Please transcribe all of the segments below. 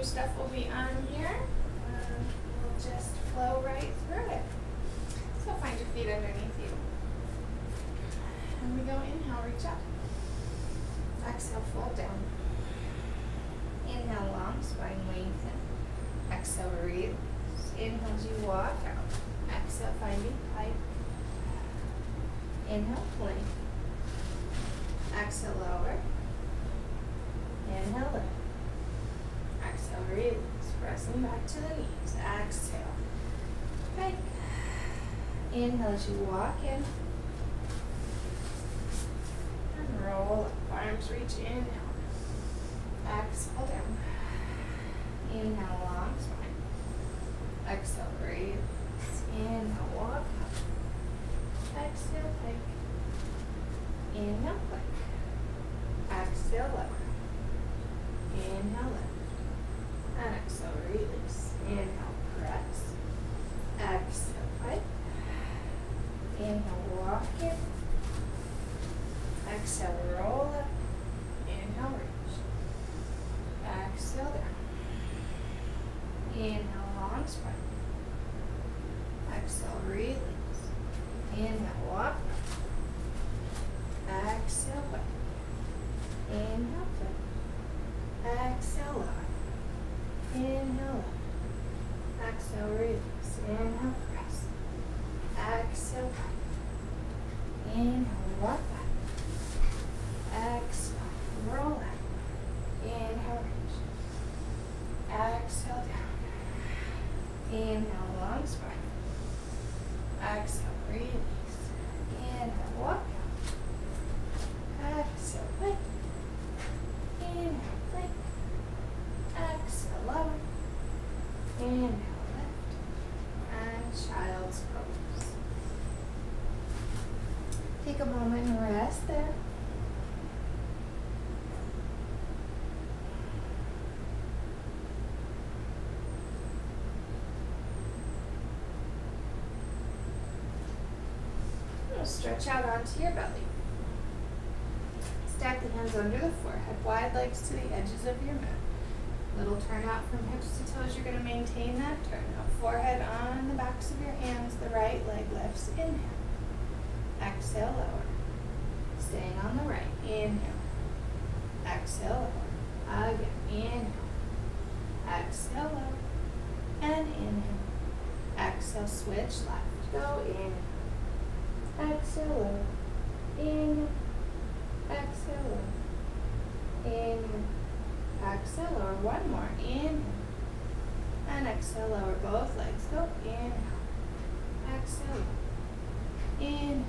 new stuff will be on here. We'll just flow right through it. So find your feet underneath you. And we go inhale, reach up. Exhale, fold down. Inhale, long spine lengthen. Exhale, release. Inhale as you walk out. Exhale, finding pipe. Inhale, plank. Exhale, lower. Inhale, lift. Exhale, release. Pressing back to the knees. Exhale. Pike. Inhale as you walk in. And roll up. Arms reach in. Exhale down. Inhale, long spine. Exhale, release. Inhale, walk up. Exhale, pike. Inhale, plank. Exhale, lower. Inhale, lift. And exhale, release. Inhale, press. Exhale, pike. Inhale, walk in. Exhale, roll up. Inhale, reach. Exhale, down. Inhale, long spine. Exhale, release. Inhale, walk up. Exhale, back. Inhale, flip. Exhale, lower. Inhale, up. Exhale, release. Inhale, press. Exhale, back. Inhale, walk back. Exhale, roll up. Inhale, reach. Exhale, down. Inhale, long spine. Exhale, release. Inhale, walk out. Exhale, plank. Inhale, plank. Exhale, lower. Inhale, lift. And child's pose. Take a moment and rest there. Stretch out onto your belly. Stack the hands under the forehead, wide legs to the edges of your mat. Little turn out from hips to toes. You're going to maintain that turn out. Forehead on the backs of your hands. The right leg lifts. Inhale. Exhale, lower. Staying on the right. Inhale. Exhale, lower. Again. Inhale. Exhale, lower. And inhale. Exhale, switch left. Go in. Exhale, lower. Inhale. Exhale, lower. Inhale. Exhale, lower. One more. Inhale. And exhale, lower. Both legs. Go. Inhale. Exhale. Inhale.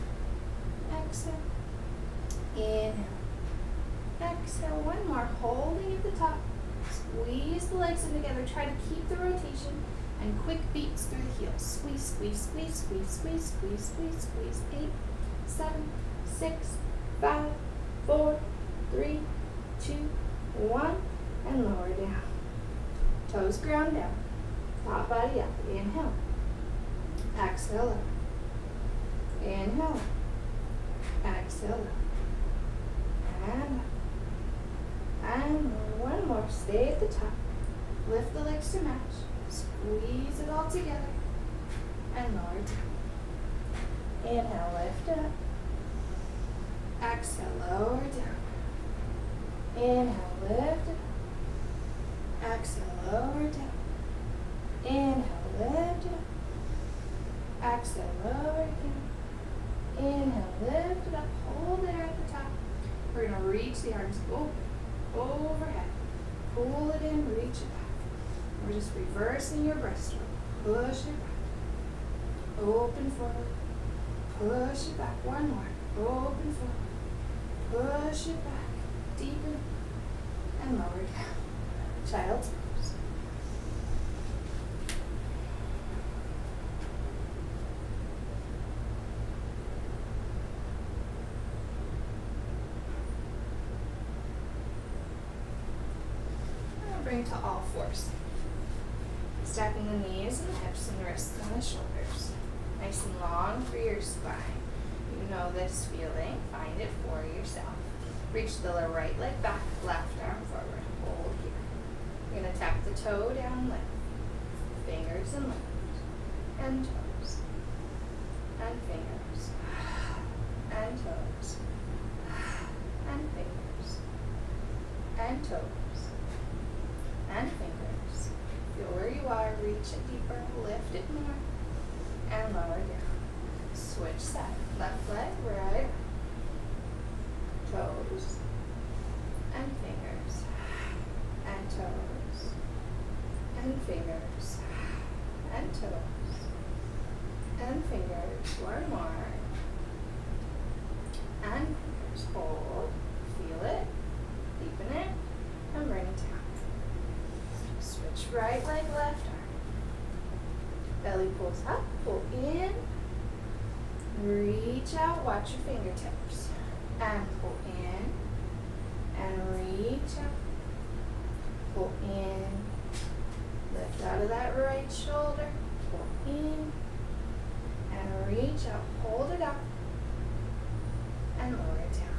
Exhale. Inhale. Exhale. One more. Holding at the top. Squeeze the legs in together. Try to keep the rotation. And quick beats through the heels. Squeeze, squeeze, squeeze, squeeze, squeeze, squeeze, squeeze, squeeze. 8, 7, 6, 5, 4, 3, 2, 1. And lower down. Toes ground down. Top body up. Inhale. Exhale up. Inhale. Exhale up. And up. And one more. Stay at the top. Lift the legs to match. Squeeze it all together and lower down. Inhale, lift up. Exhale, lower down. Inhale, lift up. Exhale, lower down. Inhale, lift up. Exhale, lower down. Inhale, lift it up. Hold there at the top. We're going to reach the arms open, overhead. Pull it in, reach it back. We're just reversing your breaststroke. Push it back. Open forward. Push it back. One more. Open forward. Push it back. Deepen. And lower down. Child's pose. Now bring to all fours. Stacking the knees and the hips and the wrists on the shoulders. Nice and long for your spine. You know this feeling. Find it for yourself. Reach the right leg back, left arm forward. Hold here. We're going to tap the toe down left. Fingers and left. And toes. And fingers. And toes. And fingers. And toes. And fingers. Feel where you are. Reach it deeper. Lift it more. And lower down. Switch side. Left leg, right. Toes. And fingers. And toes. And fingers. And toes. And fingers. One more. And fingers. Hold. Feel it. Deepen it. And bring it down. Switch right leg, left arm. Belly pulls up. Pull in. Reach out. Watch your fingertips. And pull in. And reach out. Pull in. Lift out of that right shoulder. Pull in. And reach out. Hold it up. And lower it down.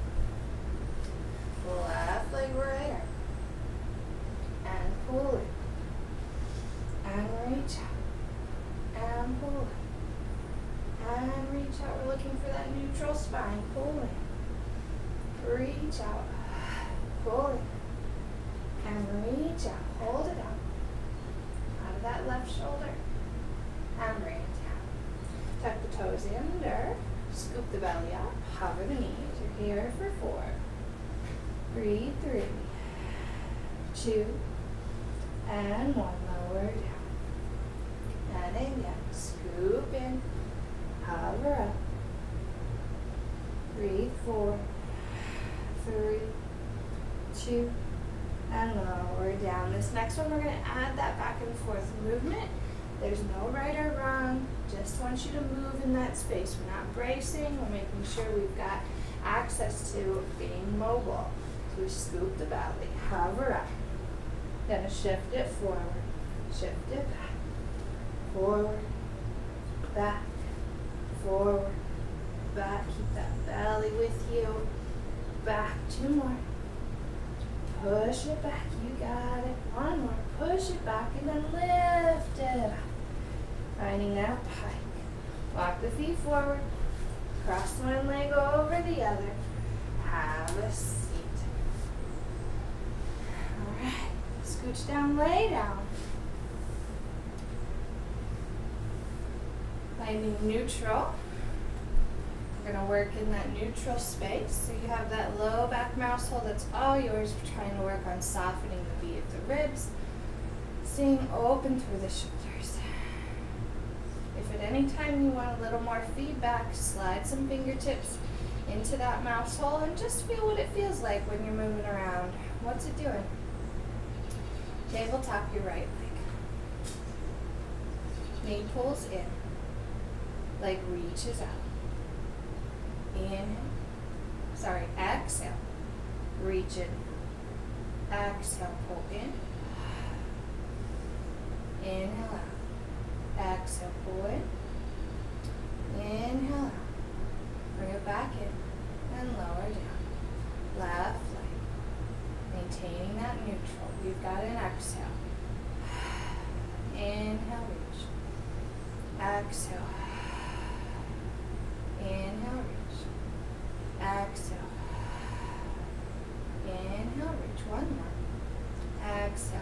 Left leg, right arm. And pull it. And reach out. And pull it. And reach out. We're looking for that neutral spine. Pull in. Reach out. Pull in. And reach out. Hold it up. Out of that left shoulder. And bring it down. Tuck the toes under. Scoop the belly up. Hover the knees. You're here for 4. Breathe 3. 2. And 1. Lower down. And again. Scoop in. Hover up. Breathe 4. 3. 2. And lower down. This next one, we're going to add that back and forth movement. There's no right or wrong. Just want you to move in that space. We're not bracing. We're making sure we've got access to being mobile. So we scoop the belly. Hover up. Gonna shift it forward. Shift it back. Forward. Back. Forward. Back. Keep that belly with you. Back. 2 more. Push it back. You got it. 1 more. Push it back and then lift it up. Finding that pike. Walk the feet forward. Cross one leg over the other. Have a seat. All right. Scooch down, lay down. Finding neutral. We're going to work in that neutral space. So you have that low back mouse hold. That's all yours. We're trying to work on softening the V of the ribs. Staying open through the shoulders. If at any time you want a little more feedback, slide some fingertips into that mouse hole and just feel what it feels like when you're moving around. What's it doing? Tabletop your right leg. Knee pulls in. Leg reaches out. Inhale. Sorry, exhale. Reach in. Exhale, pull in. Inhale out. Exhale, pull in. Inhale out. Bring it back in and lower down. Left leg. Maintaining that neutral. We've got an exhale. Inhale, reach. Exhale. Inhale, reach. Exhale. Inhale, reach. 1 more. Exhale.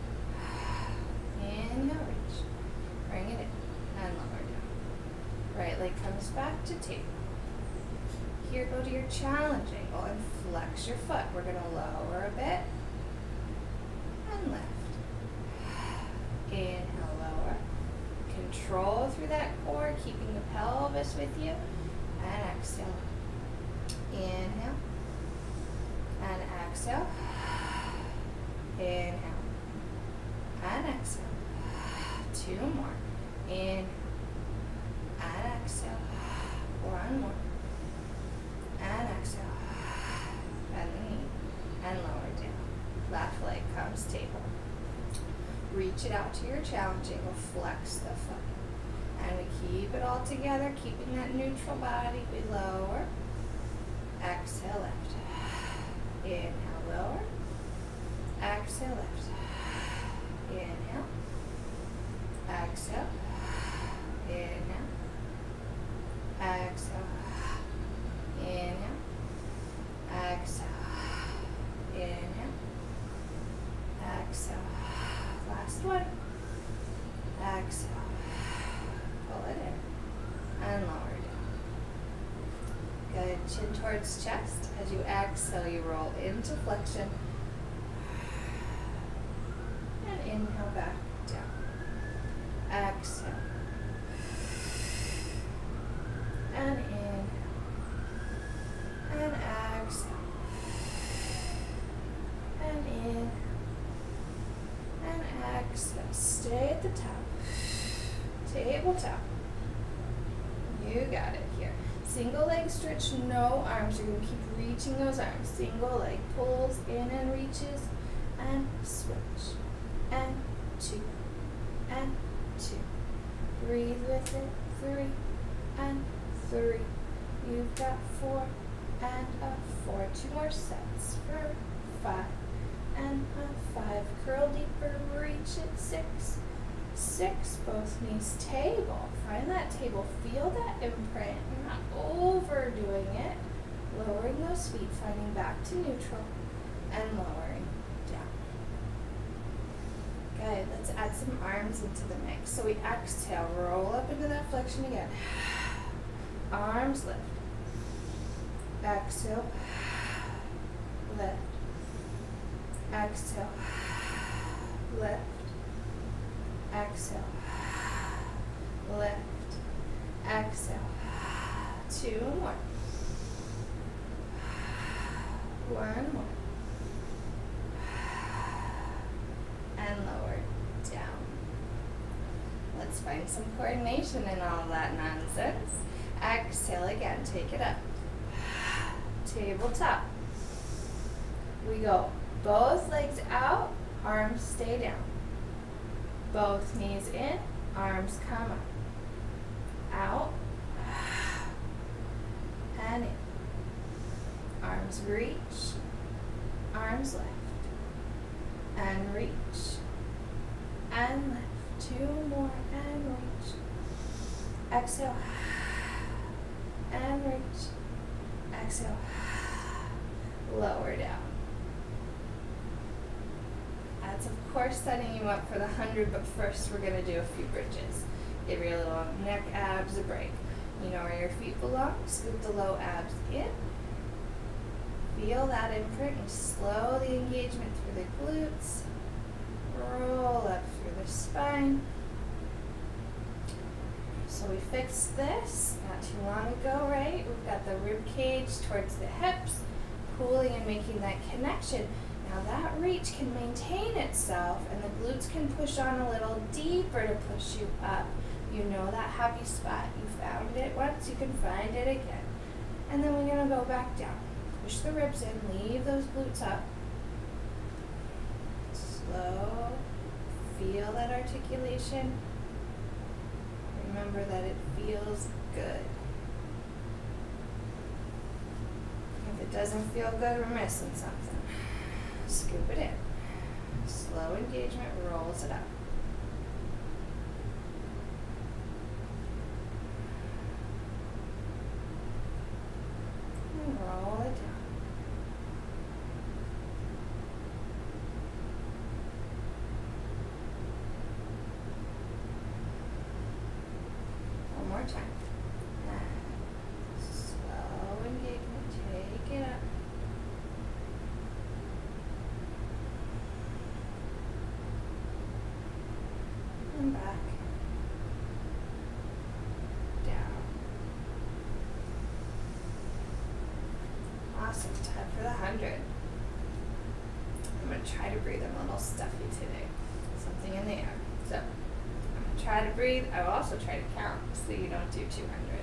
Inhale, reach. Bring it in and lower down. Right leg comes back to table. Here, go to your challenge angle and flex your foot. We're going to lower a bit and lift. Inhale, lower. Control through that core, keeping the pelvis with you. And exhale. Inhale. And exhale. Inhale. And exhale. 2 more. Inhale. And exhale. 1 more. And exhale. Bend the knee. And lower down. Left leg comes table. Reach it out to your challenge angle. Flex the foot. And we keep it all together, keeping that neutral body. We lower. Exhale, lift. Inhale, lower. Exhale, lift. Inhale. Exhale. Inhale. Exhale. Inhale. Exhale. Inhale. Exhale. Last one. Exhale. Pull it in. And lower down. Good. Chin towards chest. As you exhale, you roll into flexion. And inhale back down. Exhale. And inhale. And exhale. And inhale. And exhale. Stay at the top. Tabletop. You got it here. Single leg stretch, no arms. You're going to keep reaching those arms. Single leg pulls in and reaches. And switch. And 2. And 2. Breathe with it. 3. And 3. You've got 4. And a 4. 2 more sets for 5. And a 5. Curl deeper. Reach it. 6. 6. Both knees table. Find that table. Feel that imprint. You're not overdoing it. Lowering those feet. Finding back to neutral. And lowering down. Good. Let's add some arms into the mix. So we exhale. Roll up into that flexion again. Arms lift. Exhale. Lift. Exhale. Lift. Exhale. Lift. Exhale. 2 more. 1 more. And lower down. Let's find some coordination in all that nonsense. Exhale again. Take it up. Tabletop. We go both legs out, arms stay down. Both knees in, arms come up. Out, and in. Arms reach, arms lift, and reach, and lift. 2 more, and reach. Exhale, and reach. Exhale, lower down. That's of course setting you up for the 100, but first we're going to do a few bridges. Give your little neck abs a break. You know where your feet belong. Scoop the low abs in. Feel that imprint and slow the engagement through the glutes. Roll up through the spine. So we fixed this not too long ago, right? We've got the rib cage towards the hips, pulling and making that connection. Now that reach can maintain itself and the glutes can push on a little deeper to push you up. You know that happy spot. You found it once, you can find it again. And then we're going to go back down. Push the ribs in, leave those glutes up. Slow. Feel that articulation. Remember that it feels good. If it doesn't feel good, we're missing something. Scoop it in. Slow engagement rolls it up. And roll it down. One more time. And slow engagement. Take it up. And back. Down. Awesome. Time for the 100. I'm going to try to breathe. I'm a little stuffy today. Something in the air. So, I'm going to try to breathe. I will also try to count so you don't do 200.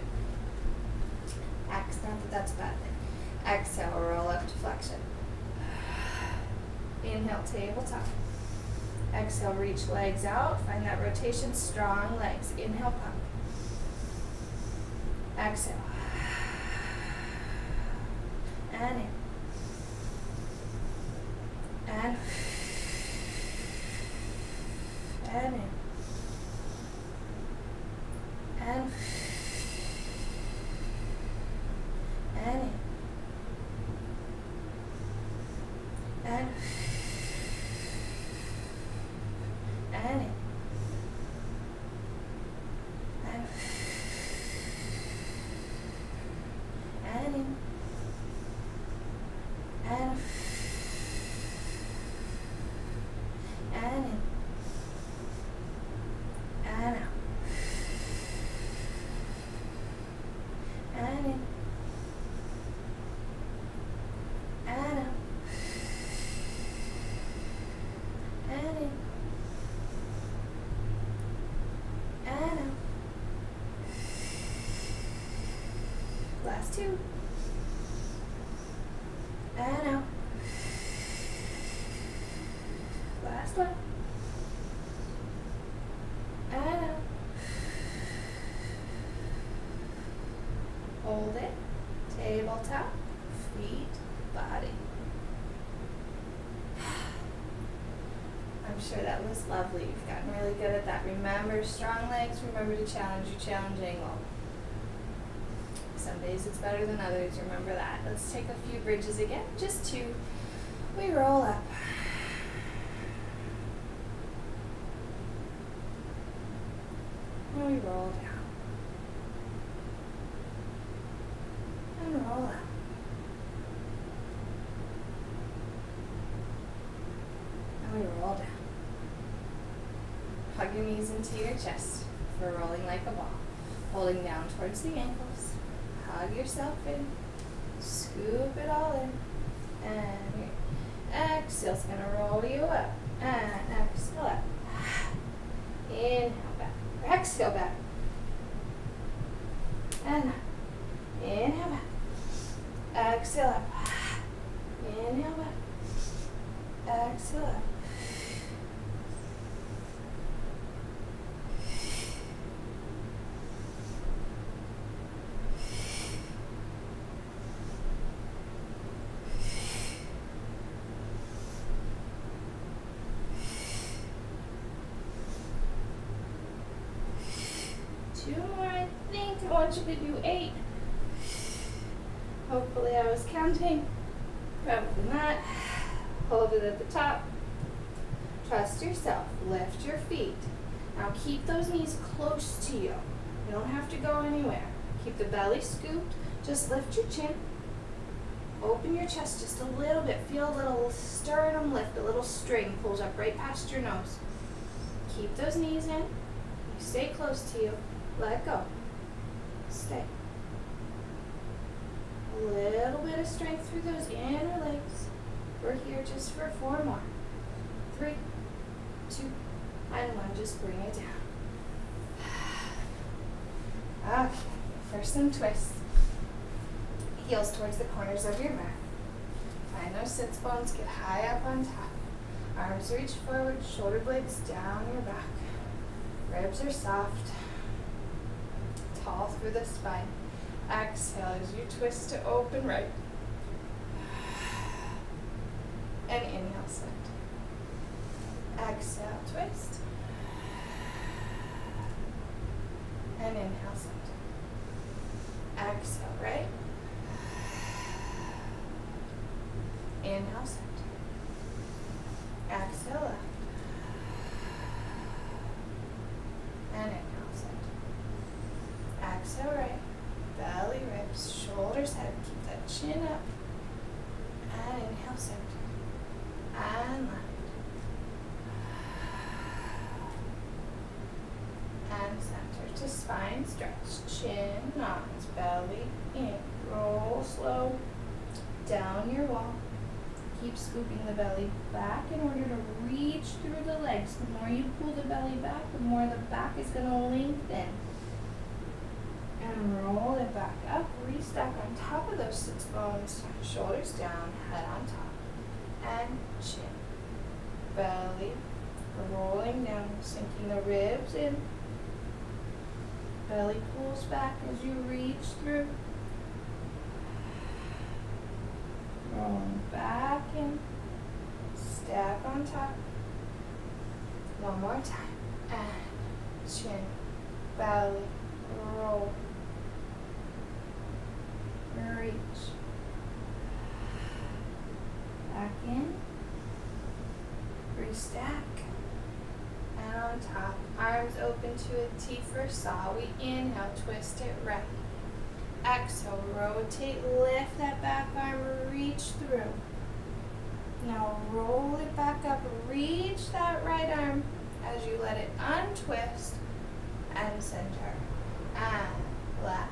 Not that that's a bad thing. Exhale, roll up to flexion. Inhale, tabletop. Exhale, reach legs out. Find that rotation, strong legs. Inhale, pump. Exhale. And in. And last two. And out. Last one. And out. Hold it. Tabletop. Feet. Body. I'm sure that was lovely. You've gotten really good at that. Remember, strong legs. Remember to challenge your challenge angle. Some days it's better than others. Remember that. Let's take a few bridges again. Just two. We roll up. And we roll down. And roll up. And we roll down. Hug your knees into your chest for rolling like a ball. Holding down towards the ankles. Hug yourself in. Scoop it all in. And exhale's gonna roll you up. And exhale up. Inhale back. Exhale back. And up. Inhale back. Exhale up. Inhale back. Exhale up. Two more, I think. I want you to do 8. Hopefully I was counting. Probably not. Hold it at the top. Trust yourself. Lift your feet. Now keep those knees close to you. You don't have to go anywhere. Keep the belly scooped. Just lift your chin. Open your chest just a little bit. Feel a little sternum lift. A little string pulls up right past your nose. Keep those knees in. Stay close to you. Let go. Stay. A little bit of strength through those inner legs. We're here just for 4 more. 3, 2, and 1. Just bring it down. Okay. For some twists. Heels towards the corners of your mat. Find those sits bones. Get high up on top. Arms reach forward. Shoulder blades down your back. Ribs are soft. Tall through the spine. Exhale as you twist to open right. And inhale, center. Exhale, twist. And inhale, center. Exhale, right. Inhale, center. Exhale, left. And inhale, center. Exhale, right. Belly, ribs, shoulders, head. Keep that chin up. And inhale, center. And left. And center to spine stretch. Chin, nods, belly in. Roll slow down your wall. Keep scooping the belly back in order to reach through the legs. The more you pull the belly back, the more the back is going to lengthen. And roll it back up. Restack on top of those sits bones. Shoulders down, head on top. And chin. Belly rolling down, sinking the ribs in. Belly pulls back as you reach through. Rolling back in. Stack on top. One more time. And chin. Belly. Roll. Reach. Back in. Restack. And on top. Arms open to a T for saw. We inhale, twist it right. Exhale, rotate, lift that back arm, reach through. Now roll it back up, reach that right arm as you let it untwist and center. And left.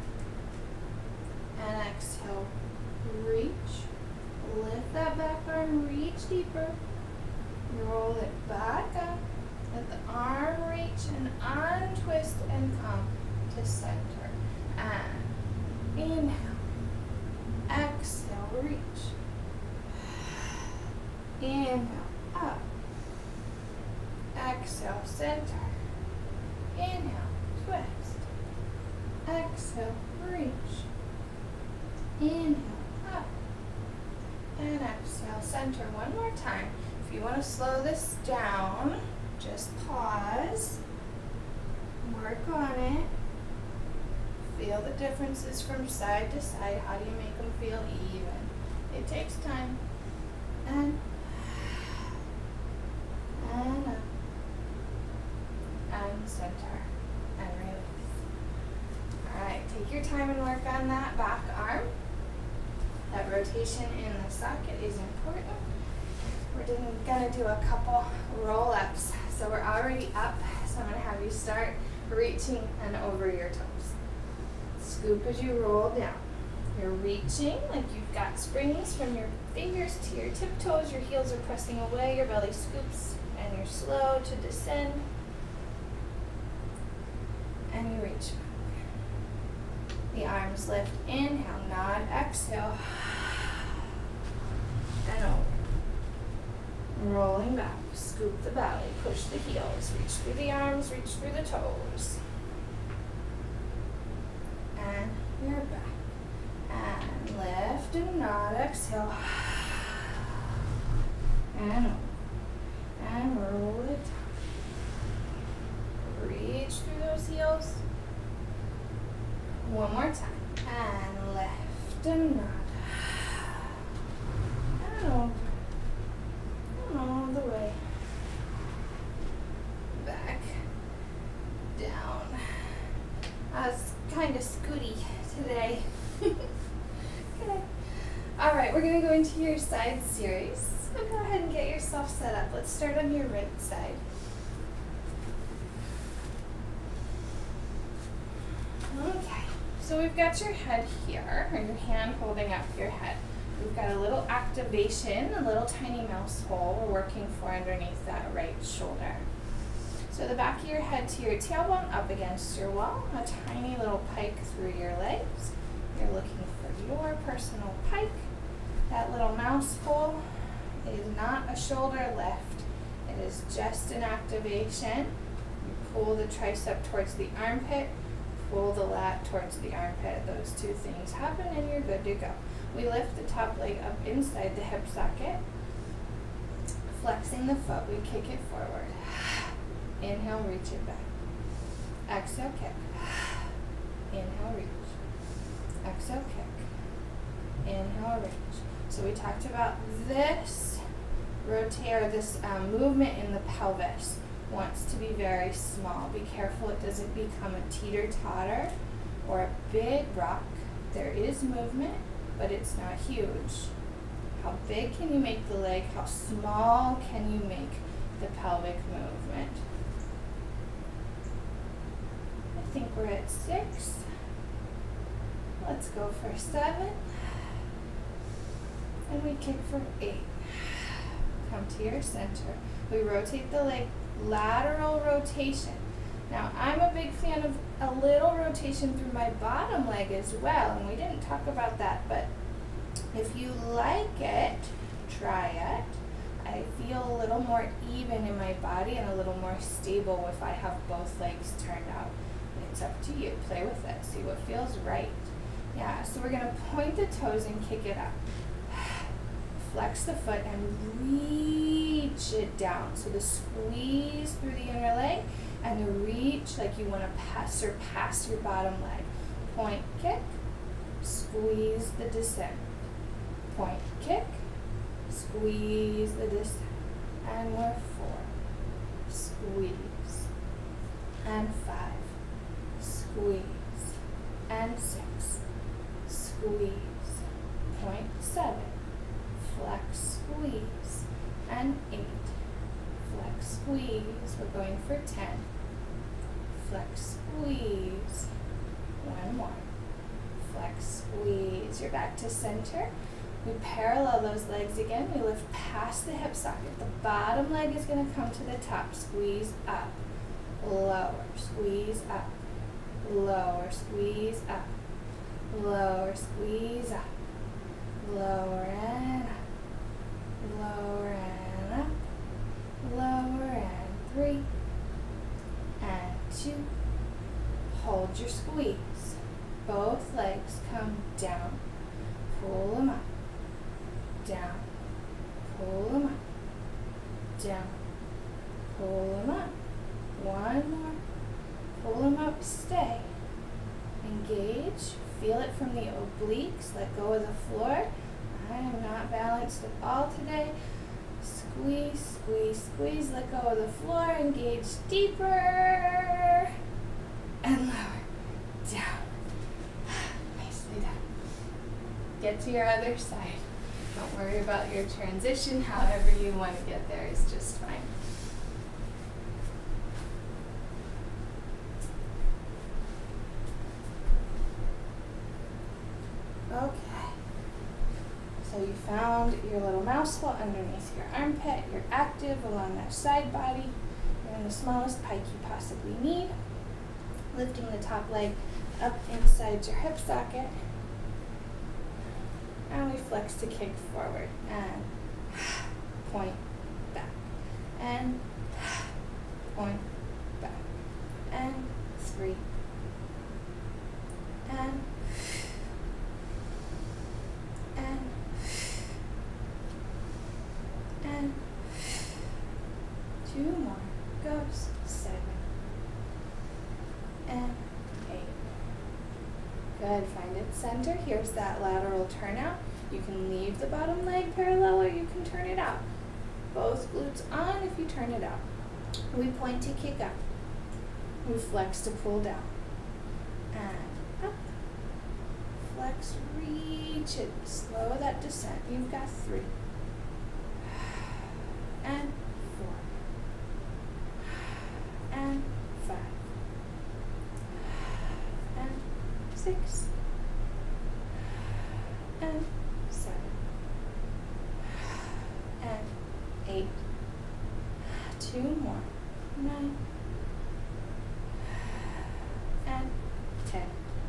And exhale, reach. Lift that back arm, reach deeper. Roll it back up. Let the arm reach and untwist and come to center. And Inhale. Exhale, reach. Inhale, up. Exhale, center. Inhale, twist. Exhale, reach. Inhale, up. And exhale, center. One more time. If you want to slow this down, just pause. Work on it. Feel the differences from side to side. How do you make them feel even? It takes time. And up. And center. And release. Alright, take your time and work on that back arm. That rotation in the socket is important. We're going to do a couple roll-ups. So we're already up, so I'm going to have you start reaching and over your toes. Scoop as you roll down. You're reaching like you've got springs from your fingers to your tiptoes. Your heels are pressing away, your belly scoops, and you're slow to descend. And you reach back. The arms lift, inhale, nod, exhale. And over. Rolling back, scoop the belly, push the heels, reach through the arms, reach through the toes. And you're back. And lift and nod, exhale. And over. And roll it down. Reach through those heels. One more time. And lift and nod. And over. All the way back down. I was kind of scooty today. Okay. All right, we're going to go into your side series. So go ahead and get yourself set up. Let's start on your right side. Okay, so we've got your head here, or your hand holding up your head. We've got a little activation, a little tiny mouse hole we're working for underneath that right shoulder. So the back of your head to your tailbone up against your wall, a tiny little pike through your legs. You're looking for your personal pike. That little mouse hole is not a shoulder lift. It is just an activation. You pull the tricep towards the armpit, pull the lat towards the armpit. Those two things happen and you're good to go. We lift the top leg up inside the hip socket. Flexing the foot, we kick it forward. Inhale, reach it back. Exhale, kick. Inhale, reach. Exhale, kick. Inhale, reach. So we talked about this movement in the pelvis wants to be very small. Be careful it doesn't become a teeter-totter or a big rock. There is movement, but it's not huge. How big can you make the leg? How small can you make the pelvic movement? I think we're at 6. Let's go for 7. And we kick for 8. Come to your center. We rotate the leg, lateral rotation. Now, I'm a big fan of a little rotation through my bottom leg as well, and we didn't talk about that, but if you like it, try it. I feel a little more even in my body and a little more stable if I have both legs turned out. It's up to you. Play with it. See what feels right. Yeah, so we're going to point the toes and kick it up. Flex the foot and reach it down. So the squeeze through the inner leg and the reach like you want to surpass your bottom leg. Point, kick, squeeze the descent. Point, kick, squeeze the descent. And we're 4. Squeeze. And 5. Squeeze. And 6. Squeeze. Point, 7. Flex, squeeze. And 8. Flex, squeeze. We're going for 10. Flex, squeeze. 1 more. Flex, squeeze. You're back to center. We parallel those legs again. We lift past the hip socket. The bottom leg is going to come to the top. Squeeze up. Lower. Squeeze up. Lower. Squeeze up. lower, squeeze up, lower and up, lower and up, lower and 3 and 2. Hold your squeeze. Both legs come down, pull them up, down, pull them up, down, pull them up. One more, pull them up, stay. Engage, feel it from the obliques, let go of the floor. I am not balanced at all today. Squeeze, squeeze, squeeze, let go of the floor, engage deeper, and lower, down. Nicely done. Get to your other side. Don't worry about your transition, however you want to get there is just fine. Okay, so you found your little mouse hole underneath your armpit. You're active along that side body. You're in the smallest pike you possibly need. Lifting the top leg up inside your hip socket. And we flex to kick forward. And point back. And point back. And 3. And 2 more. Goes 7 and 8. Good. Find its center. Here's that lateral turnout. You can leave the bottom leg parallel or you can turn it out. Both glutes on if you turn it out. We point to kick up. We flex to pull down. And up. Flex, reach it. Slow that descent. You've got 3. And 4. And 5. And 6. And 7. And 8. 2 more. 9. And 10.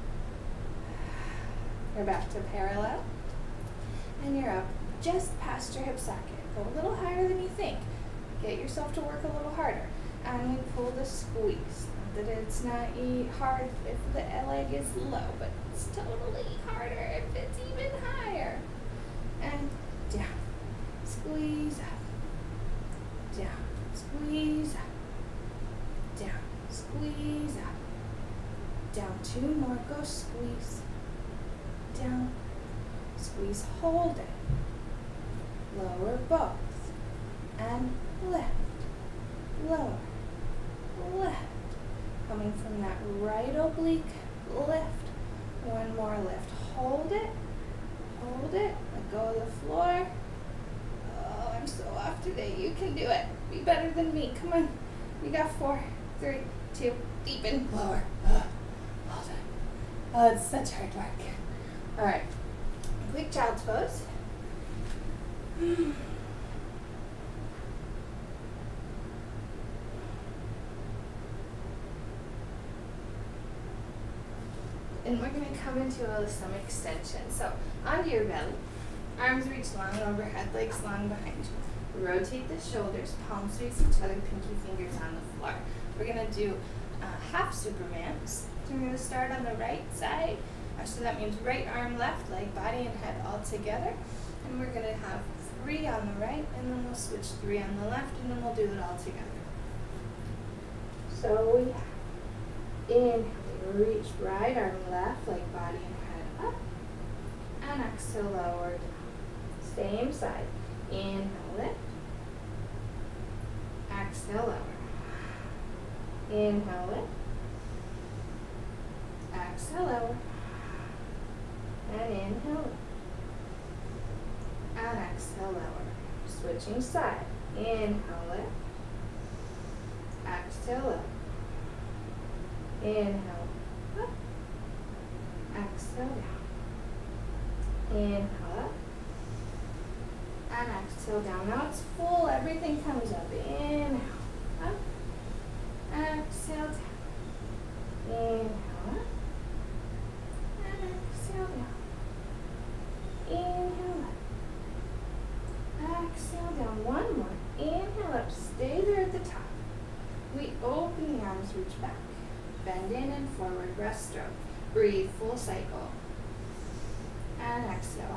You're back to parallel. And you're up just past your hip socket. Go a little higher than you think. Get yourself to work a little harder. And we pull the squeeze. Not that it's not hard if the leg is low, but it's totally harder if it's even higher. And down. Squeeze up. Down. Squeeze up. Down. Squeeze up. Down. 2 more. Go squeeze. Down. Squeeze. Hold it. Lower both. And left. Lower. Left. Coming from that right oblique, lift. 1 more lift. Hold it. Hold it. Let go of the floor. Oh, I'm so off today. You can do it. Be better than me. Come on. We got 4, 3, 2. Deepen. Lower. Hold on. Oh, it's such hard work. All right. Quick child's pose. And we're going to come into some extension. So, onto your belly. Arms reach long overhead, legs long behind you. Rotate the shoulders, palms face each other, pinky fingers on the floor. We're going to do half Supermans. So we're going to start on the right side. So that means right arm, left leg, body and head all together. And we're going to have 3 on the right, and then we'll switch 3 on the left, and then we'll do it all together. So we inhale. Reach right arm left, leg, body, and head up. And exhale, lower down. Same side. Inhale, lift. Exhale, lower. Inhale, lift. Exhale, lower. And inhale, lift. And exhale, lower. Switching side. Inhale, lift. Exhale, lower. Inhale. Up. Exhale down. Inhale up. And exhale down. Now it's full. Everything comes up. Inhale up. Exhale down. Inhale up. And exhale forward breaststroke. Breathe, full cycle. And exhale.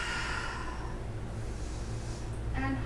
And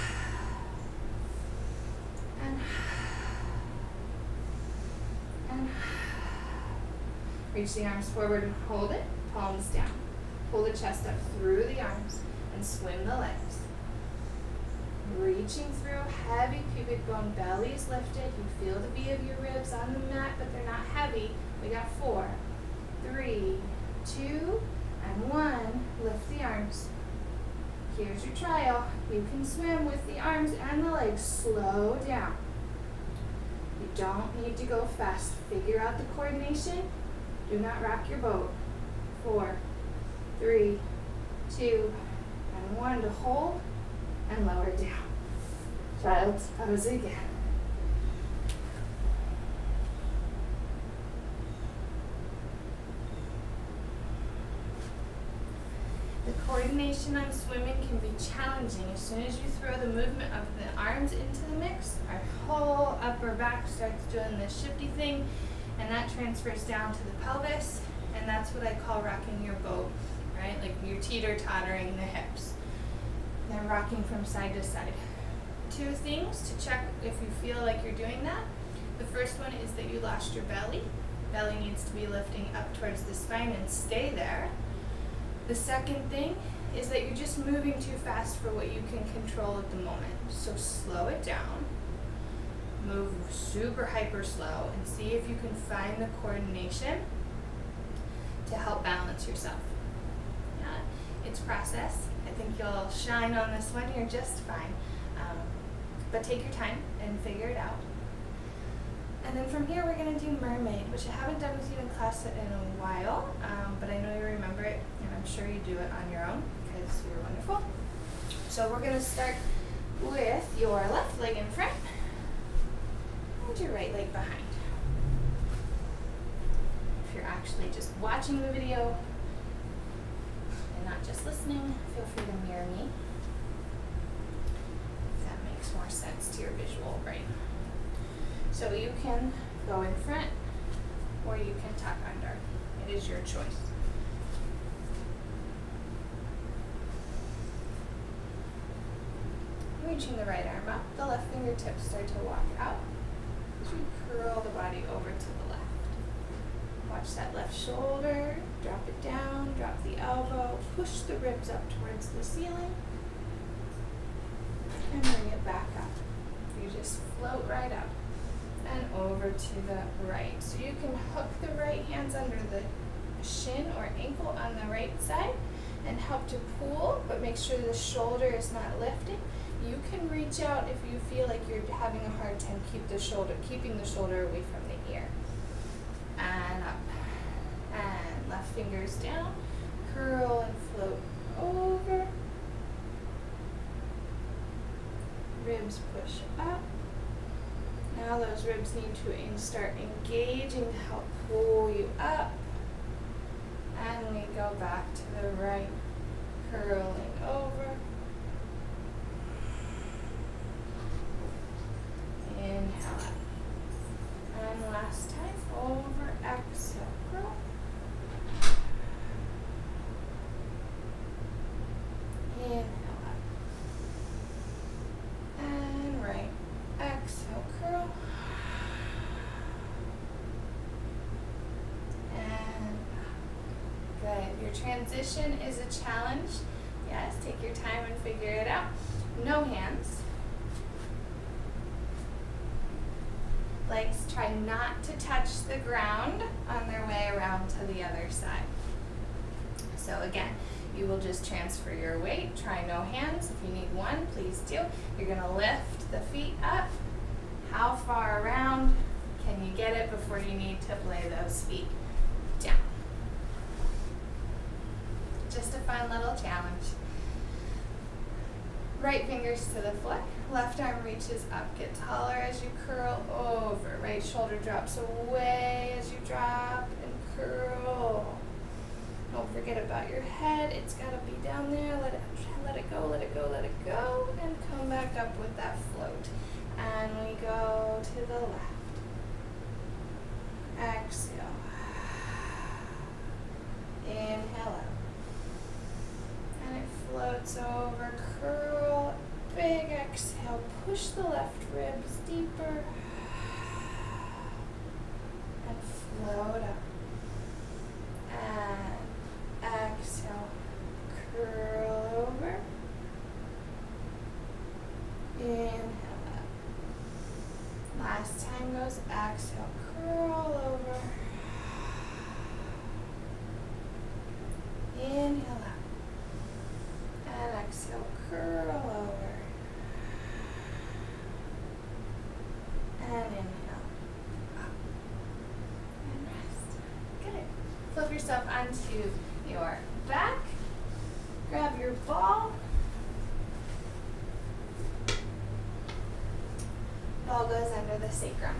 reach the arms forward and hold it, palms down. Pull the chest up through the arms and swim the legs. Reaching through, heavy pubic bone, belly's lifted. You feel the V of your ribs on the mat, but they're not heavy. We got 4, 3, 2, and 1. Lift the arms. Here's your trial. You can swim with the arms and the legs. Slow down. You don't need to go fast. Figure out the coordination. Do not rock your boat. 4, 3, 2, and 1 to hold and lower down. Child's pose again. The coordination on swimming can be challenging. As soon as you throw the movement of the arms into the mix, our whole upper back starts doing this shifty thing, and that transfers down to the pelvis, and that's what I call rocking your boat, right? Like you're teeter-tottering the hips. Then rocking from side to side. 2 things to check if you feel like you're doing that. The first one is that you lost your belly. Belly needs to be lifting up towards the spine and stay there. The second thing is that you're just moving too fast for what you can control at the moment. So slow it down. Move super hyper slow and see if you can find the coordination to help balance yourself. Yeah, it's process. I think you'll shine on this one. You're just fine. But take your time and figure it out. And then from here, we're going to do mermaid, which I haven't done with you in class in a while, but I know you remember it, and I'm sure you do it on your own because you're wonderful. So we're going to start with your left leg in front and your right leg behind. If you're actually just watching the video and not just listening, feel free to mirror me. If that makes more sense to your visual brain. So you can go in front or you can tuck under. It is your choice. Reaching the right arm up, the left fingertips start to walk out as you curl the body over to the left. Watch that left shoulder, drop it down, drop the elbow, push the ribs up towards the ceiling, and bring it back up. You just float right up and over to the right. So you can hook the right hands under the shin or ankle on the right side and help to pull, but make sure the shoulder is not lifting. You can reach out if you feel like you're having a hard time keeping the shoulder away from the ear. And up. And left fingers down. Curl and float over. Ribs push up. Now those ribs need to start engaging to help pull you up. And we go back to the right, curling over. Inhale up. And last time, over, exhale, curl. Inhale up. And right, exhale, curl. And good. Your transition is a challenge. Yes, take your time and figure it out. No hands. Legs try not to touch the ground on their way around to the other side. So again, you will just transfer your weight. Try no hands. If you need one, please do. You're going to lift the feet up. How far around can you get it before you need to lay those feet down? Just a fun little challenge. Right fingers to the foot. Left arm reaches up. Get taller as you curl over. Right shoulder drops away as you drop and curl. Don't forget about your head. It's got to be down there. Let it go, let it go, let it go. And come back up with that float. And we go to the left. Exhale. Inhale out. And it floats over, curl, big exhale, push the left ribs deeper. And float up. And exhale, curl over. Inhale up. Last time goes exhale, curl over. Inhale up. And exhale, curl over. And inhale up. And rest. Good. Flip yourself onto your back. Grab your ball. Ball goes under the sacrum.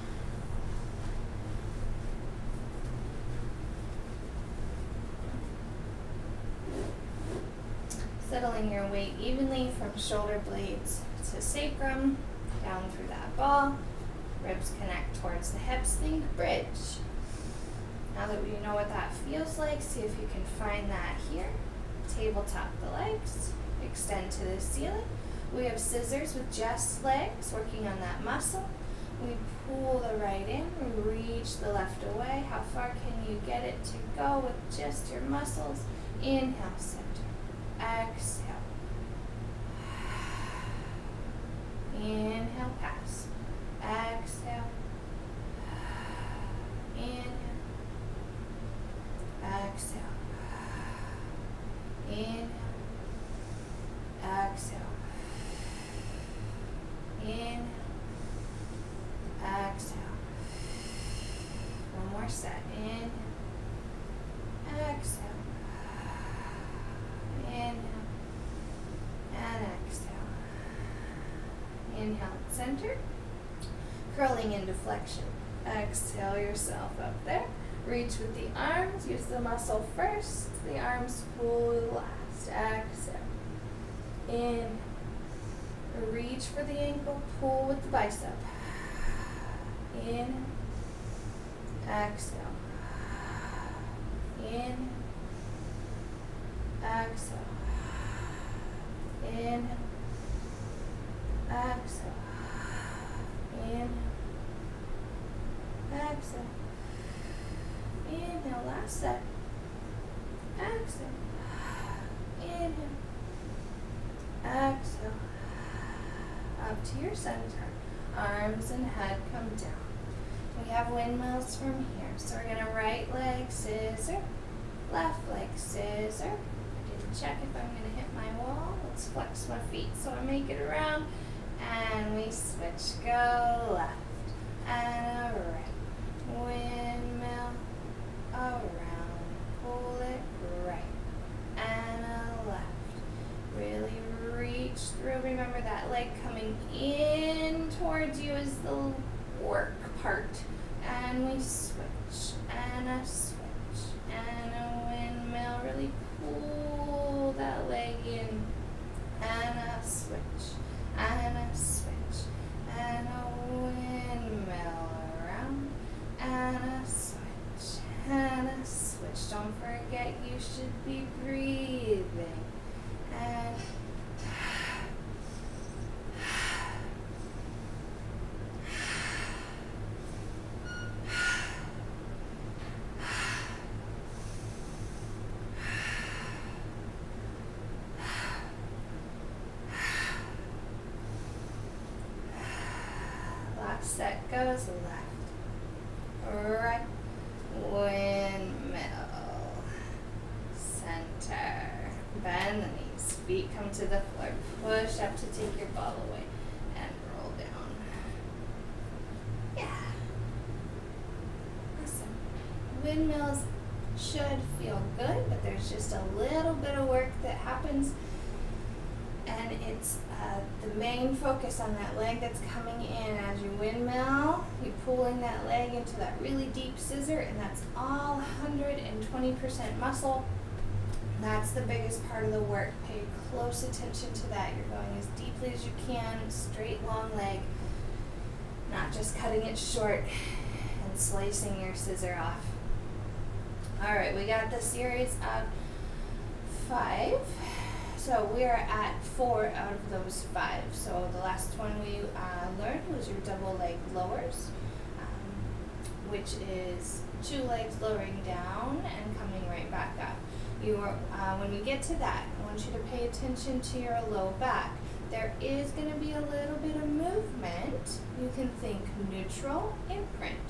Settling your weight evenly from shoulder blades to sacrum, down through that ball. Ribs connect towards the hips, think bridge. Now that we know what that feels like, see if you can find that here. Tabletop the legs, extend to the ceiling. We have scissors with just legs, working on that muscle. We pull the right in, reach the left away. How far can you get it to go with just your muscles? Inhale, center. Exhale. Inhale, pass. Exhale. Inhale. Exhale. Inhale. Exhale. Inhale. Exhale. One more set. Inhale. Exhale. Inhale. And exhale. Inhale, center. Curling into flexion. Exhale yourself up there. Reach with the arms. Use the muscle first. The arms pull last. Exhale. Inhale. Reach for the ankle, pull with the bicep. Inhale. Exhale. Inhale. Exhale. Inhale. Exhale. Inhale. Exhale. Inhale. Last set. Exhale. Inhale. Exhale. Up to your center. Arms and head come down. We have windmills from here. So we're going to right leg scissor, left leg scissor. I didn't check if I'm going to hit my wall. Let's flex my feet so I make it around. And we switch. Go left and a right. Windmill around. Pull it right and a left. Really reach through. Remember that leg coming in towards you is the work part. And we switch and a switch and a windmill. Really pull that leg in and a switch and a switch and a windmill around and a switch and a switch. Don't forget you should be breathing. And last set goes left, right, windmill, center. Bend the knees, feet come to the floor, push up to take your ball away, and roll down. Yeah. Awesome. Windmills should feel good, but there's just a little bit of work that happens, and it's the main focus on that leg that's coming in. As you windmill, you're pulling that leg into that really deep scissor, and that's all 120% muscle. That's the biggest part of the work. Pay close attention to that. You're going as deeply as you can, straight, long leg, not just cutting it short and slicing your scissor off. All right, we got the series of 5. So we are at 4 out of those 5. So the last one we learned was your double leg lowers, which is 2 legs lowering down and coming right back up. When we get to that, I want you to pay attention to your low back. There is going to be a little bit of movement. You can think neutral, imprint,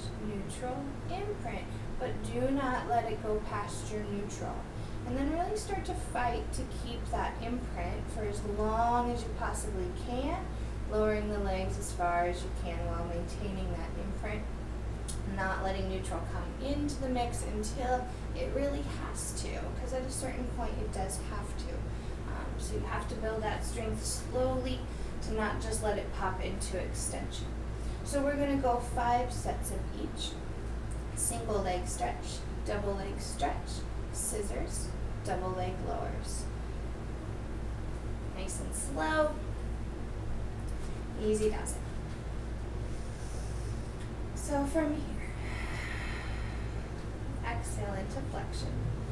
but do not let it go past your neutral. And then really start to fight to keep that imprint for as long as you possibly can, lowering the legs as far as you can while maintaining that imprint, not letting neutral come into the mix until it really has to, because at a certain point it does have to. So you have to build that strength slowly to not just let it pop into extension. So we're going to go 5 sets of each. Single leg stretch, double leg stretch, scissors, double leg lowers. Nice and slow. Easy does it. So from here, exhale into flexion.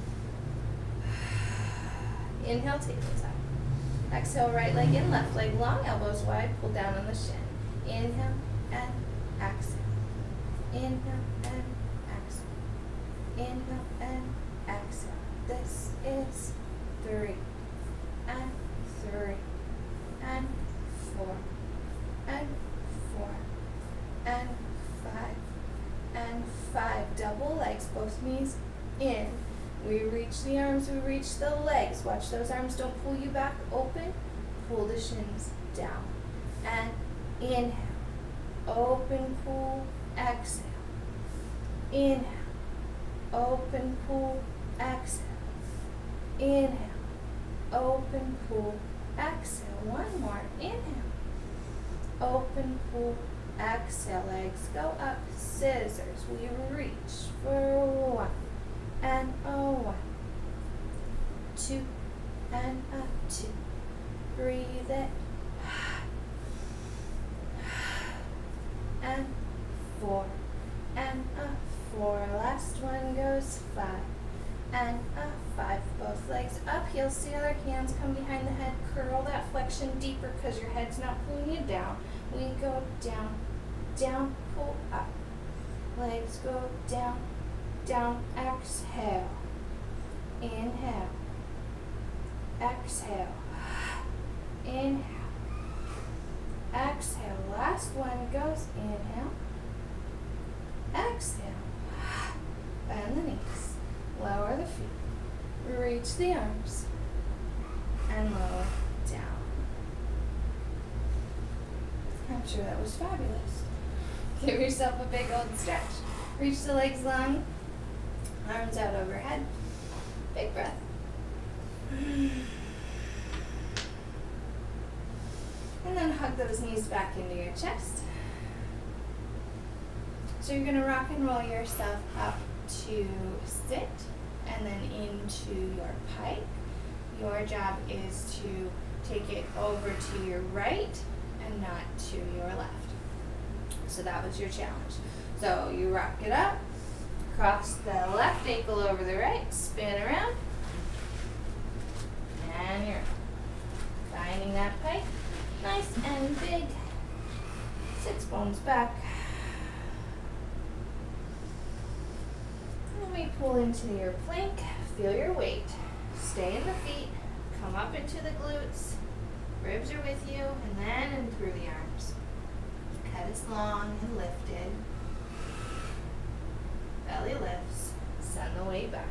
Inhale, tabletop. Exhale, right leg in, left leg long, elbows wide, pull down on the shin. Inhale and exhale. Inhale and exhale. Inhale and exhale. This is 3 and 3 and 4 and 4 and 5 and 5. Double legs, both knees in. We reach the arms, we reach the legs. Watch those arms don't pull you back. Open, pull the shins down. And inhale, open, pull, exhale. Inhale, open, pull, exhale. Inhale, open, pull, exhale. One more, inhale, open, pull, exhale. Legs go up, scissors. We reach for 1. And a 1, 2, and a 2. Breathe it. And 4, and a 4. Last one goes 5, and a 5. Both legs up, heels together, hands come behind the head. Curl that flexion deeper because your head's not pulling you down. We go down, down, pull up. Legs go down, down, exhale, inhale, exhale, inhale, exhale. Last one goes inhale, exhale, bend the knees, lower the feet, reach the arms, and lower down. I'm sure that was fabulous. Give yourself a big old stretch. Reach the legs long. Arms out overhead. Big breath. And then hug those knees back into your chest. So you're going to rock and roll yourself up to sit and then into your pike. Your job is to take it over to your right and not to your left. So that was your challenge. So you rock it up. Cross the left ankle over the right, spin around, and you're finding that pike. Nice and big. Sits bones back. And we pull into your plank, feel your weight. Stay in the feet, come up into the glutes, ribs are with you, and then in through the arms. Head is long and lifted. Belly lifts, send the weight back.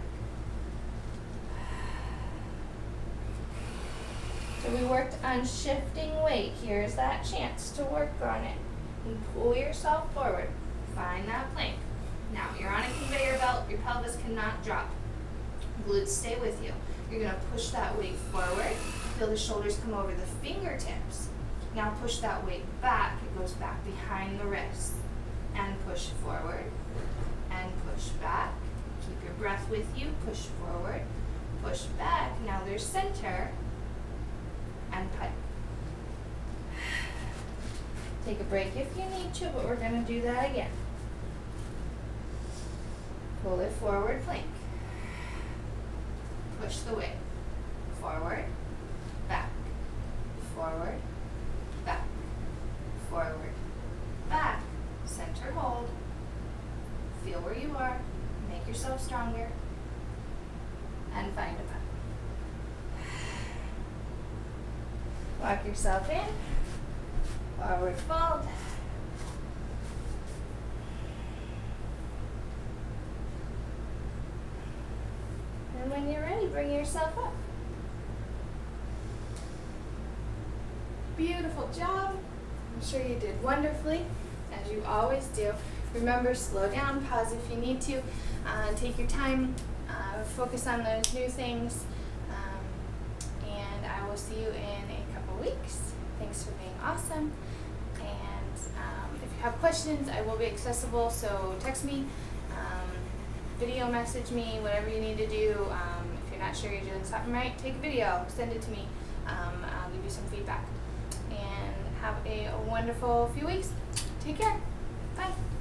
So we worked on shifting weight. Here's that chance to work on it. And pull yourself forward. Find that plank. Now, you're on a conveyor belt. Your pelvis cannot drop. Glutes stay with you. You're going to push that weight forward. Feel the shoulders come over the fingertips. Now push that weight back. It goes back behind the wrists. And push forward. And push back. Keep your breath with you. Push forward. Push back. Now there's center. And pike. Take a break if you need to, but we're going to do that again. Pull it forward, plank. push the weight. Forward, back, forward, back, forward, back. Center hold. Feel where you are. Make yourself stronger. And find a back. Lock yourself in. Forward fold. And when you're ready, bring yourself up. Beautiful job. I'm sure you did wonderfully, as you always do. Remember, slow down, pause if you need to, take your time, focus on those new things, and I will see you in a couple weeks. Thanks for being awesome, and if you have questions, I will be accessible, so text me, video message me, whatever you need to do. If you're not sure you're doing something right, take a video, send it to me. I'll give you some feedback, and have a wonderful few weeks. Take care. Bye.